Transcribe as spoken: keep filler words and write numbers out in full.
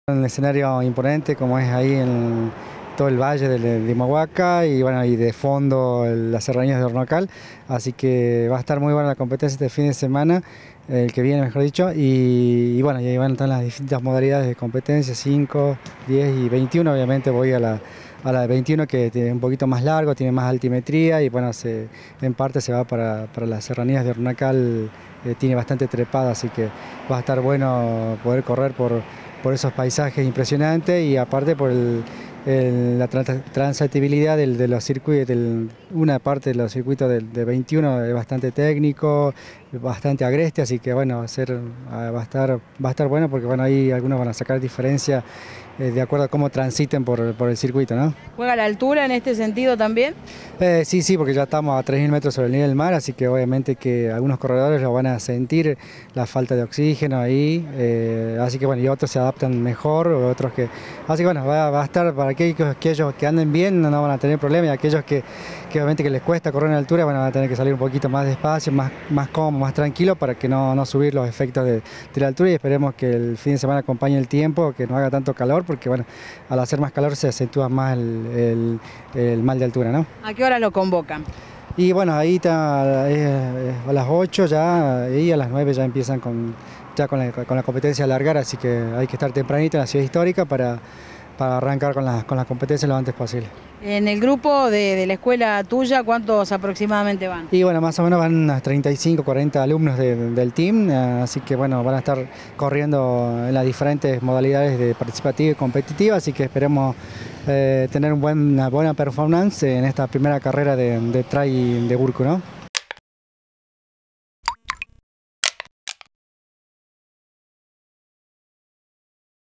Un escenario imponente como es ahí en todo el valle de, de Humahuaca y bueno, y de fondo las serranías de Hornocal, así que va a estar muy buena la competencia este fin de semana, el que viene mejor dicho, y, y bueno, y ahí van a estar las distintas modalidades de competencia, cinco, diez y veintiuno, obviamente voy a la, a la de veintiuno que tiene un poquito más largo, tiene más altimetría y bueno, se, en parte se va para, para las serranías de Hornocal, eh, tiene bastante trepada, así que va a estar bueno poder correr por por esos paisajes impresionantes y aparte por el, el, la transitabilidad del, de los circuitos, del, una parte de los circuitos del, de veintiuno es bastante técnico, bastante agreste, así que bueno, va a, ser, va a, estar, va a estar bueno porque bueno, ahí algunos van a sacar diferencia eh, de acuerdo a cómo transiten por, por el circuito, ¿no? ¿Juega la altura en este sentido también? Eh, sí, sí, porque ya estamos a tres mil metros sobre el nivel del mar, así que obviamente que algunos corredores lo van a sentir, la falta de oxígeno ahí, eh, así que bueno, y otros se adaptan mejor, otros que... Así que bueno, va, va a estar para aquellos, aquellos que anden bien, no van a tener problemas, y aquellos que, que obviamente que les cuesta correr en altura, bueno, van a tener que salir un poquito más despacio, más, más cómodo, más tranquilo, para que no, no subir los efectos de, de la altura, y esperemos que el fin de semana acompañe el tiempo, que no haga tanto calor, porque bueno, al hacer más calor se acentúa más el, el, el mal de altura, ¿no? ¿A qué hora lo convocan? Y bueno, ahí está eh, a las ocho ya, y a las nueve ya empiezan con, ya con, la, con la competencia a alargar, así que hay que estar tempranito en la ciudad histórica para, para arrancar con la, con la competencia lo antes posible. En el grupo de, de la escuela tuya, ¿cuántos aproximadamente van? Y bueno, más o menos van unas treinta y cinco, cuarenta alumnos de, de, del team, así que bueno, van a estar corriendo en las diferentes modalidades de participativa y competitiva, así que esperemos eh, tener un buen, una buena performance en esta primera carrera de, de trail de Burco, ¿no?